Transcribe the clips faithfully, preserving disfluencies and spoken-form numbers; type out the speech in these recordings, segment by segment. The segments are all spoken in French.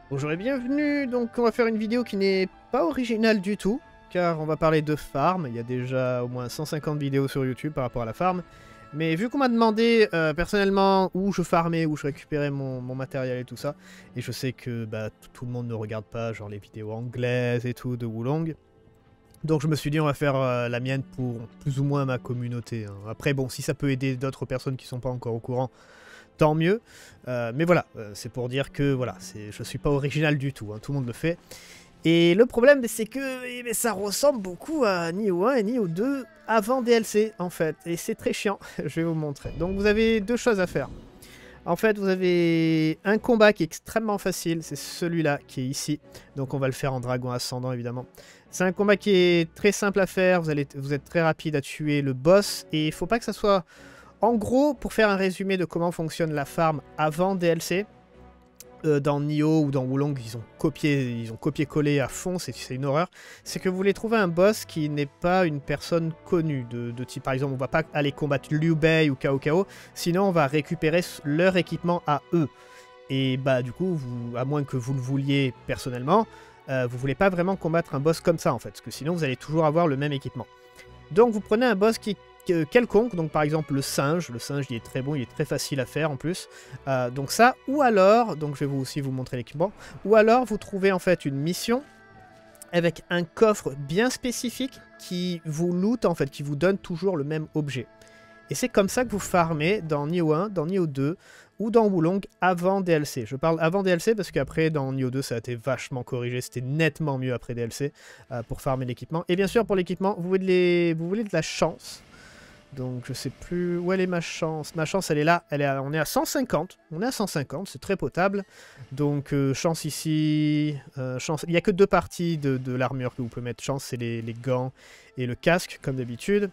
Bonjour et bienvenue, donc on va faire une vidéo qui n'est pas originale du tout, car on va parler de farm, il y a déjà au moins cent cinquante vidéos sur YouTube par rapport à la farm, mais vu qu'on m'a demandé euh, personnellement où je farmais, où je récupérais mon, mon matériel et tout ça, et je sais que bah, tout le monde ne regarde pas genre les vidéos anglaises et tout de Wulong, donc je me suis dit on va faire euh, la mienne pour plus ou moins ma communauté. Hein. Après bon, si ça peut aider d'autres personnes qui sont pas encore au courant, tant mieux. Euh, mais voilà, euh, c'est pour dire que voilà, je suis pas original du tout, hein, tout le monde le fait. Et le problème, c'est que eh, ça ressemble beaucoup à Nioh un et Nioh deux avant D L C, en fait. Et c'est très chiant, je vais vous montrer. Donc vous avez deux choses à faire. En fait, vous avez un combat qui est extrêmement facile, c'est celui-là qui est ici. Donc on va le faire en dragon ascendant, évidemment. C'est un combat qui est très simple à faire, vous, allez, vous êtes très rapide à tuer le boss. Et il faut pas que ça soit... En gros, pour faire un résumé de comment fonctionne la farm avant D L C, euh, dans Nioh ou dans Wulong, ils ont copié, ils ont copié-collé à fond, c'est une horreur. C'est que vous voulez trouver un boss qui n'est pas une personne connue, de, de type, par exemple, on va pas aller combattre Liu Bei ou Cao Cao, sinon on va récupérer leur équipement à eux. Et bah du coup, vous, à moins que vous le vouliez personnellement, euh, vous voulez pas vraiment combattre un boss comme ça en fait, parce que sinon vous allez toujours avoir le même équipement. Donc vous prenez un boss qui quelconque, donc par exemple le singe, le singe il est très bon, il est très facile à faire en plus, euh, donc ça, ou alors, donc je vais vous aussi vous montrer l'équipement, ou alors vous trouvez en fait une mission avec un coffre bien spécifique qui vous loot en fait, qui vous donne toujours le même objet. Et c'est comme ça que vous farmez dans Nioh un, dans Nioh deux ou dans Wulong avant D L C. Je parle avant D L C parce qu'après dans Nioh deux ça a été vachement corrigé, c'était nettement mieux après D L C euh, pour farmer l'équipement. Et bien sûr pour l'équipement, vous, vous voulez de la chance. Donc je sais plus où elle est ma chance. Ma chance elle est là, elle est à, on est à cent cinquante. On est à cent cinquante, c'est très potable. Donc euh, chance ici. Euh, chance... Il n'y a que deux parties de, de l'armure que vous pouvez mettre chance, c'est les, les gants et le casque comme d'habitude.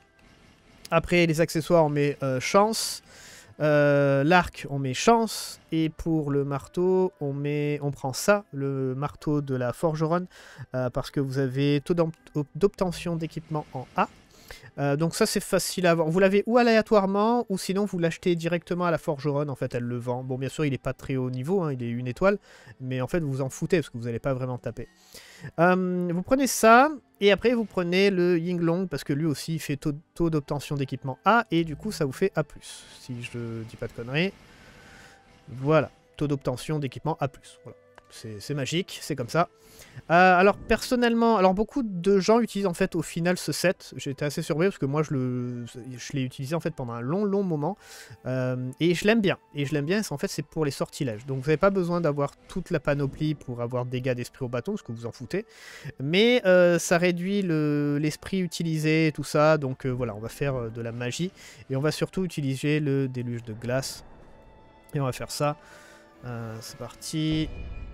Après les accessoires on met euh, chance. Euh, L'arc on met chance. Et pour le marteau on, met, on prend ça, le marteau de la forgeronne. Euh, parce que vous avez taux d'obtention d'équipement en A. Euh, donc ça c'est facile à avoir. Vous l'avez ou aléatoirement ou sinon vous l'achetez directement à la forgeronne, en fait elle le vend. Bon bien sûr il n'est pas très haut niveau, hein, il est une étoile, mais en fait vous vous en foutez parce que vous n'allez pas vraiment taper. Euh, vous prenez ça et après vous prenez le Yinglong parce que lui aussi il fait taux, taux d'obtention d'équipement A et du coup ça vous fait A plus, si je dis pas de conneries. Voilà, taux d'obtention d'équipement A plus, voilà. C'est magique, c'est comme ça. Euh, alors personnellement, alors beaucoup de gens utilisent en fait au final ce set. J'étais assez surpris parce que moi je le, je l'ai utilisé en fait pendant un long long moment euh, et je l'aime bien. Et je l'aime bien, en fait c'est pour les sortilèges. Donc vous n'avez pas besoin d'avoir toute la panoplie pour avoir dégâts d'esprit au bâton, parce que vous en foutez. Mais euh, ça réduit l'esprit le, utilisé et tout ça. Donc euh, voilà, on va faire euh, de la magie et on va surtout utiliser le déluge de glace. Et on va faire ça. Euh, c'est parti.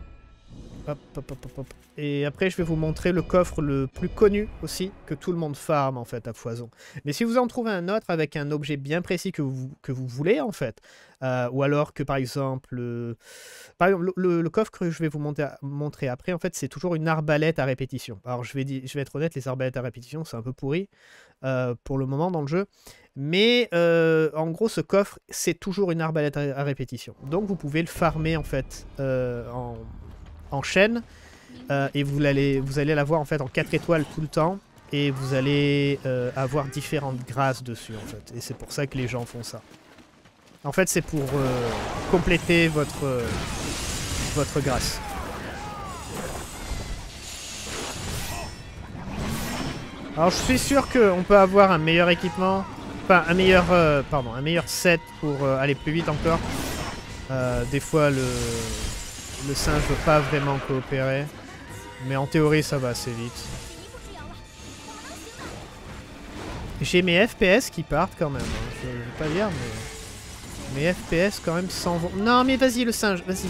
Hop, hop, hop, hop, hop. Et après, je vais vous montrer le coffre le plus connu aussi, que tout le monde farm en fait à foison. Mais si vous en trouvez un autre avec un objet bien précis que vous, que vous voulez en fait, euh, ou alors que par exemple, euh, par exemple le, le, le coffre que je vais vous montrer, montrer après, en fait, c'est toujours une arbalète à répétition. Alors je vais, dire, je vais être honnête, les arbalètes à répétition, c'est un peu pourri euh, pour le moment dans le jeu. Mais euh, en gros, ce coffre, c'est toujours une arbalète à, à répétition. Donc vous pouvez le farmer en fait euh, en... en chaîne euh, et vous allez, vous allez l'avoir en fait en quatre étoiles tout le temps et vous allez euh, avoir différentes grâces dessus en fait, et c'est pour ça que les gens font ça. En fait c'est pour euh, compléter votre, euh, votre grâce. Alors je suis sûr qu'on peut avoir un meilleur équipement, enfin un meilleur, euh, pardon, un meilleur set pour euh, aller plus vite encore. Euh, des fois le... Le singe veut pas vraiment coopérer, mais en théorie ça va assez vite. J'ai mes F P S qui partent quand même, hein. Je, je vais pas dire, mais mes F P S quand même s'en vont. Non mais vas-y le singe, vas-y,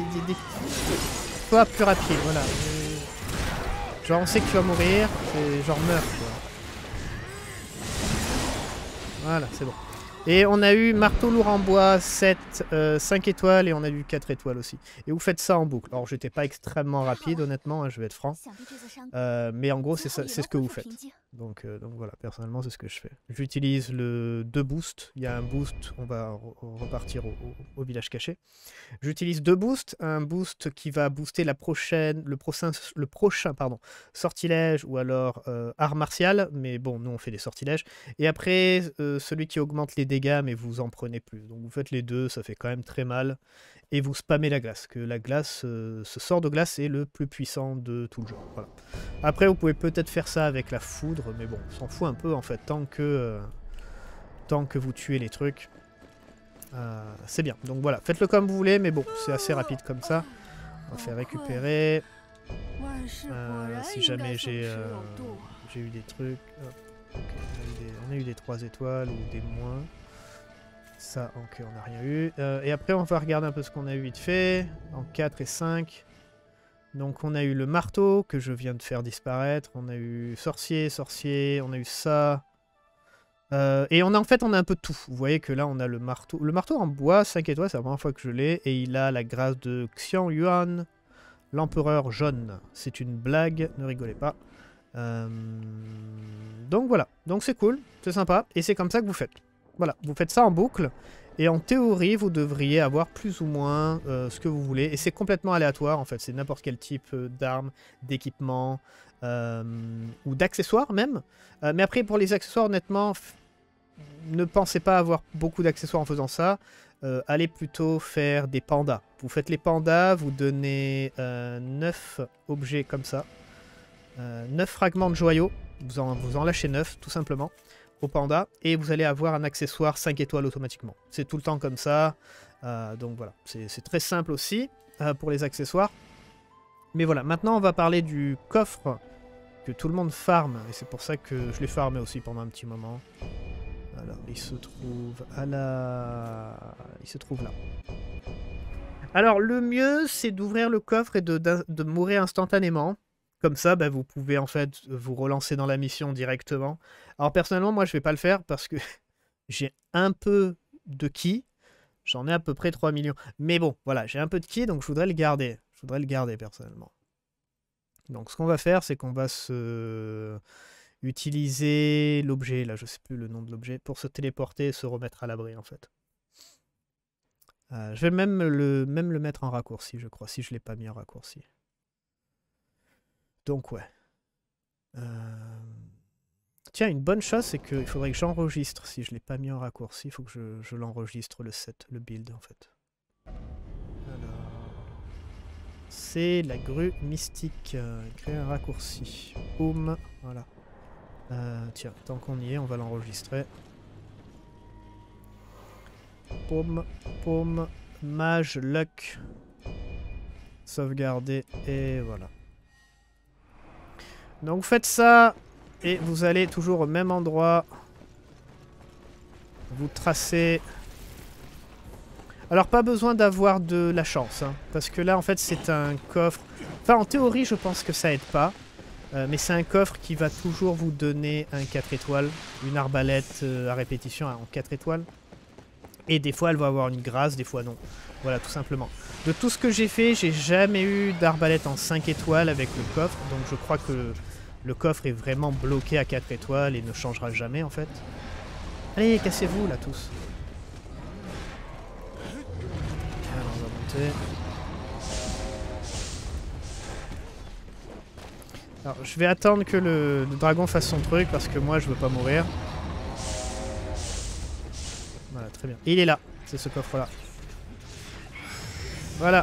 toi plus rapide, voilà. Genre on sait que tu vas mourir, genre meurs quoi. Voilà, c'est bon. Et on a eu marteau lourd en bois sept, euh, cinq étoiles et on a eu quatre étoiles aussi. Et vous faites ça en boucle. Alors j'étais pas extrêmement rapide honnêtement, hein, je vais être franc. Euh, mais en gros c'est ce que vous faites. Donc, euh, donc voilà, personnellement c'est ce que je fais. J'utilise le deux boosts. Il y a un boost, on va re repartir au, au, au village caché. J'utilise deux boosts. Un boost qui va booster la prochaine, le prochain, le prochain pardon, sortilège ou alors euh, art martial. Mais bon, nous on fait des sortilèges. Et après, euh, celui qui augmente les dégâts, mais vous en prenez plus. Donc vous faites les deux, ça fait quand même très mal. Et vous spammez la glace, que la glace, euh, ce sort de glace est le plus puissant de tout le jeu. Voilà. Après, vous pouvez peut-être faire ça avec la foudre, mais bon, on s'en fout un peu en fait, tant que, euh, tant que vous tuez les trucs. Euh, c'est bien. Donc voilà, faites-le comme vous voulez, mais bon, c'est assez rapide comme ça. On va faire récupérer. Euh, si jamais j'ai euh, j'ai eu des trucs. Hop. Okay, on, a eu des, on a eu des trois étoiles ou des moins. Ça, ok, on n'a rien eu. Euh, et après, on va regarder un peu ce qu'on a eu vite fait. En quatre et cinq. Donc, on a eu le marteau que je viens de faire disparaître. On a eu sorcier, sorcier. On a eu ça. Euh, et on a en fait, on a un peu de tout. Vous voyez que là, on a le marteau. Le marteau en bois, cinq étoiles, c'est la première fois que je l'ai. Et il a la grâce de Xian Yuan, l'empereur jaune. C'est une blague, ne rigolez pas. Euh... Donc voilà. Donc c'est cool, c'est sympa. Et c'est comme ça que vous faites. Voilà, vous faites ça en boucle, et en théorie, vous devriez avoir plus ou moins euh, ce que vous voulez, et c'est complètement aléatoire, en fait, c'est n'importe quel type euh, d'armes, d'équipement, euh, ou d'accessoires même. Euh, mais après, pour les accessoires, honnêtement, ne pensez pas avoir beaucoup d'accessoires en faisant ça, euh, allez plutôt faire des pandas. Vous faites les pandas, vous donnez euh, neuf objets comme ça, euh, neuf fragments de joyaux, vous en, vous en lâchez neuf, tout simplement. Au panda, et vous allez avoir un accessoire cinq étoiles automatiquement. C'est tout le temps comme ça, euh, donc voilà, c'est très simple aussi euh, pour les accessoires. Mais voilà, maintenant on va parler du coffre que tout le monde farme, et c'est pour ça que je l'ai farmé aussi pendant un petit moment. Alors, il se trouve à la... Il se trouve là. Alors, le mieux, c'est d'ouvrir le coffre et de, de, de mourir instantanément. Comme ça, bah, vous pouvez en fait vous relancer dans la mission directement. Alors personnellement, moi je vais pas le faire parce que j'ai un peu de ki. J'en ai à peu près trois millions. Mais bon, voilà, j'ai un peu de ki, donc je voudrais le garder. Je voudrais le garder personnellement. Donc ce qu'on va faire, c'est qu'on va se... utiliser l'objet, là je sais plus le nom de l'objet, pour se téléporter et se remettre à l'abri en fait. Euh, je vais même le, même le mettre en raccourci, je crois, si je l'ai pas mis en raccourci. Donc ouais. Euh... Tiens, une bonne chose, c'est qu'il faudrait que j'enregistre. Si je ne l'ai pas mis en raccourci, il faut que je, je l'enregistre, le set, le build, en fait. Alors... C'est la grue mystique. Euh, créer un raccourci. Boum. Voilà. Euh, tiens, tant qu'on y est, on va l'enregistrer. Boum. Boum. Mage, luck. Sauvegarder. Et voilà. Donc vous faites ça. Et vous allez toujours au même endroit. Vous tracez. Alors pas besoin d'avoir de la chance. Hein, parce que là en fait c'est un coffre. Enfin en théorie je pense que ça aide pas. Euh, mais c'est un coffre qui va toujours vous donner un quatre étoiles. Une arbalète euh, à répétition en quatre étoiles. Et des fois elle va avoir une grâce, des fois non. Voilà tout simplement. De tout ce que j'ai fait, j'ai jamais eu d'arbalète en cinq étoiles avec le coffre. Donc je crois que... le coffre est vraiment bloqué à quatre étoiles et ne changera jamais en fait. Allez, cassez-vous là tous. Alors on va monter. Alors je vais attendre que le, le dragon fasse son truc parce que moi je veux pas mourir. Voilà, très bien. Et il est là, c'est ce coffre là. Voilà.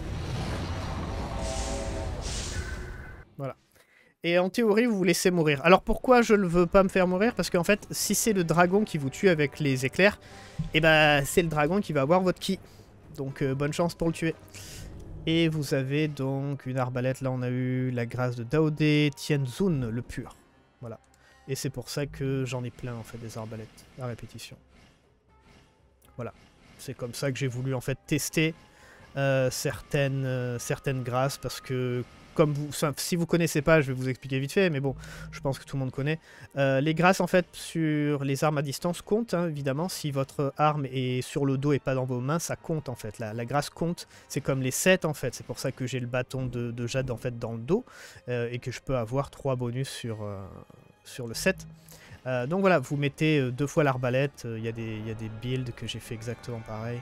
Voilà. Et en théorie, vous vous laissez mourir. Alors pourquoi je ne veux pas me faire mourir? Parce qu'en fait, si c'est le dragon qui vous tue avec les éclairs, et eh ben c'est le dragon qui va avoir votre ki. Donc euh, bonne chance pour le tuer. Et vous avez donc une arbalète. Là, on a eu la grâce de Daodé Tianzun, le pur. Voilà. Et c'est pour ça que j'en ai plein, en fait, des arbalètes à répétition. Voilà. C'est comme ça que j'ai voulu, en fait, tester euh, certaines, euh, certaines grâces, parce que comme vous, enfin, si vous connaissez pas, je vais vous expliquer vite fait, mais bon, je pense que tout le monde connaît. Euh, les grâces, en fait, sur les armes à distance comptent, hein, évidemment. Si votre arme est sur le dos et pas dans vos mains, ça compte, en fait. La, la grâce compte. C'est comme les sets, en fait. C'est pour ça que j'ai le bâton de, de Jade, en fait, dans le dos, euh, et que je peux avoir trois bonus sur, euh, sur le set. Euh, donc voilà, vous mettez euh, deux fois l'arbalète. Il euh, y, y a des builds que j'ai fait exactement pareil.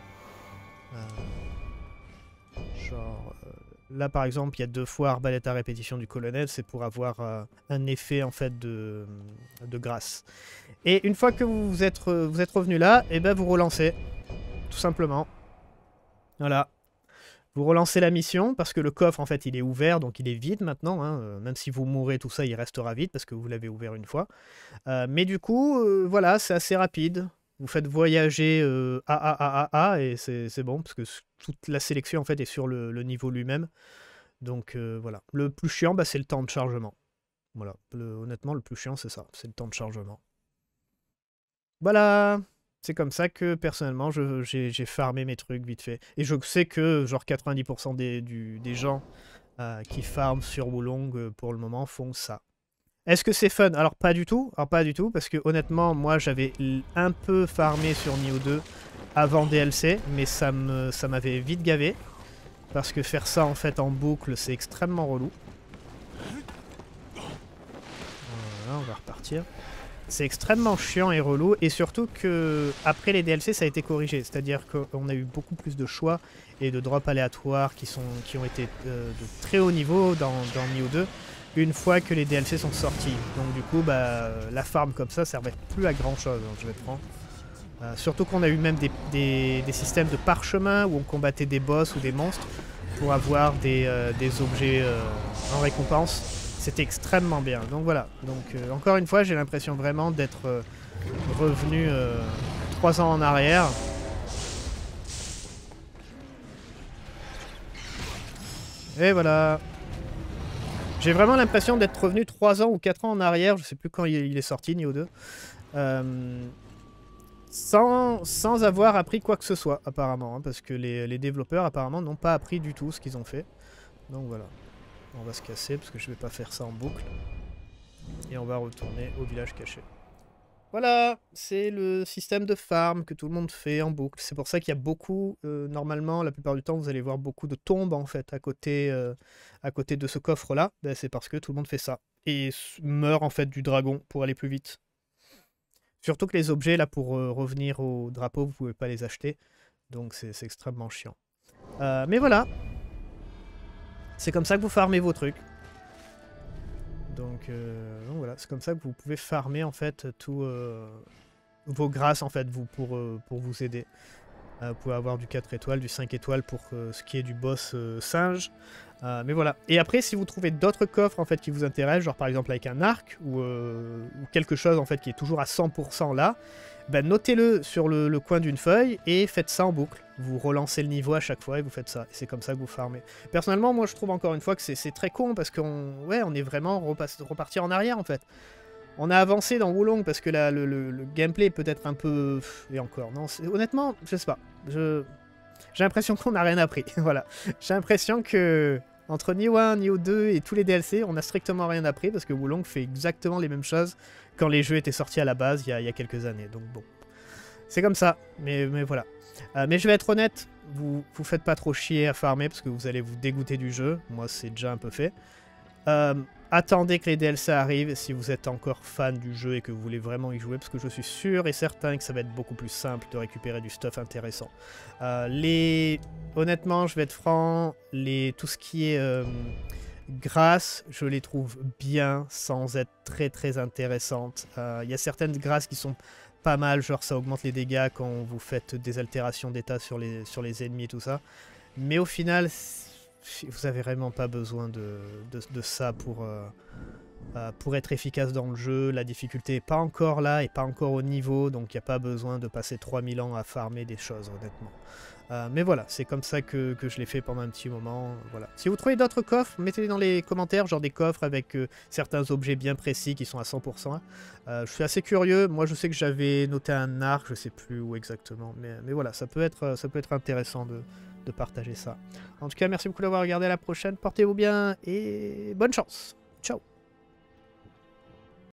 Euh, genre... Euh, Là, par exemple, il y a deux fois arbalète à répétition du colonel, c'est pour avoir euh, un effet en fait de, de grâce. Et une fois que vous êtes, vous êtes revenu là, et ben vous relancez, tout simplement. Voilà. Vous relancez la mission, parce que le coffre, en fait, il est ouvert, donc il est vide maintenant. Hein. Euh, même si vous mourrez, tout ça, il restera vide, parce que vous l'avez ouvert une fois. Euh, mais du coup, euh, voilà, c'est assez rapide. Vous faites voyager euh, A A A A A et c'est bon, parce que toute la sélection en fait est sur le, le niveau lui-même. Donc euh, voilà. Le plus chiant, bah, c'est le temps de chargement. Voilà. Le, honnêtement, le plus chiant, c'est ça. C'est le temps de chargement. Voilà. C'est comme ça que, personnellement, j'ai farmé mes trucs vite fait. Et je sais que, genre, quatre-vingt-dix pour cent des, du, des gens euh, qui farment sur Wulong, euh, pour le moment, font ça. Est-ce que c'est fun? Alors pas du tout, alors pas du tout, parce que honnêtement, moi j'avais un peu farmé sur Nioh deux avant D L C, mais ça me, ça m'avait vite gavé, parce que faire ça en fait en boucle, c'est extrêmement relou. Voilà, on va repartir. C'est extrêmement chiant et relou, et surtout que après les D L C, ça a été corrigé, c'est-à-dire qu'on a eu beaucoup plus de choix et de drops aléatoires qui, sont, qui ont été euh, de très haut niveau dans, dans Nioh deux. Une fois que les D L C sont sortis. Donc du coup, bah, la farm comme ça servait plus à grand chose, donc je vais prendre. Euh, surtout qu'on a eu même des, des, des systèmes de parchemin où on combattait des boss ou des monstres pour avoir des, euh, des objets euh, en récompense. C'était extrêmement bien. Donc voilà. Donc euh, encore une fois, j'ai l'impression vraiment d'être euh, revenu euh, trois ans en arrière. Et voilà. J'ai vraiment l'impression d'être revenu trois ans ou quatre ans en arrière, je sais plus quand il est sorti, Nioh deux, euh, sans, sans avoir appris quoi que ce soit, apparemment, hein, parce que les, les développeurs, apparemment, n'ont pas appris du tout ce qu'ils ont fait. Donc voilà, on va se casser, parce que je vais pas faire ça en boucle. Et on va retourner au village caché. Voilà, c'est le système de farm que tout le monde fait en boucle. C'est pour ça qu'il y a beaucoup, euh, normalement, la plupart du temps, vous allez voir beaucoup de tombes, en fait, à côté, euh, à côté de ce coffre-là. Ben, c'est parce que tout le monde fait ça. Et meurt, en fait, du dragon pour aller plus vite. Surtout que les objets, là, pour euh, revenir au drapeau, vous pouvez pas les acheter. Donc c'est extrêmement chiant. Euh, mais voilà. C'est comme ça que vous farmez vos trucs. Donc, euh, donc voilà, c'est comme ça que vous pouvez farmer en fait tous euh, vos grâces en fait vous, pour, euh, pour vous aider. Euh, vous pouvez avoir du quatre étoiles, du cinq étoiles pour euh, ce qui est du boss euh, singe. Euh, mais voilà. Et après, si vous trouvez d'autres coffres en fait qui vous intéressent, genre par exemple avec un arc ou, euh, ou quelque chose en fait qui est toujours à cent pour cent là, ben, notez-le sur le, le coin d'une feuille et faites ça en boucle. Vous relancez le niveau à chaque fois et vous faites ça. Et c'est comme ça que vous farmez. Personnellement, moi je trouve encore une fois que c'est très con parce qu'on ouais, on est vraiment reparti en arrière en fait. On a avancé dans Wulong parce que la, le, le, le gameplay peut être un peu... Et encore, non, honnêtement, je sais pas. Je... J'ai l'impression qu'on n'a rien appris. Voilà. J'ai l'impression que... Entre Nioh un, Nioh deux et tous les D L C, on a strictement rien appris parce que Wulong fait exactement les mêmes choses quand les jeux étaient sortis à la base il y a, il y a quelques années. Donc bon, c'est comme ça, mais, mais voilà. Euh, mais je vais être honnête, vous vous faites pas trop chier à farmer parce que vous allez vous dégoûter du jeu. Moi, c'est déjà un peu fait. Euh, attendez que les D L C arrivent si vous êtes encore fan du jeu et que vous voulez vraiment y jouer parce que je suis sûr et certain que ça va être beaucoup plus simple de récupérer du stuff intéressant. Euh, les... Honnêtement, je vais être franc, les... tout ce qui est euh, grâces, je les trouve bien sans être très très intéressantes. Il euh, y a certaines grâces qui sont pas mal, genre ça augmente les dégâts quand vous faites des altérations d'état sur les, sur les ennemis et tout ça. Mais au final, vous avez vraiment pas besoin de, de, de ça pour, euh, euh, pour être efficace dans le jeu. La difficulté n'est pas encore là et pas encore au niveau, donc il n'y a pas besoin de passer trois mille ans à farmer des choses, honnêtement. Euh, mais voilà, c'est comme ça que, que je l'ai fait pendant un petit moment. Voilà. Si vous trouvez d'autres coffres, mettez-les dans les commentaires, genre des coffres avec euh, certains objets bien précis qui sont à cent pour cent. Euh, je suis assez curieux. Moi, je sais que j'avais noté un arc, je sais plus où exactement. Mais, mais voilà, ça peut être, ça peut être intéressant de, de partager ça. En tout cas, merci beaucoup d'avoir regardé, à la prochaine, portez-vous bien et bonne chance.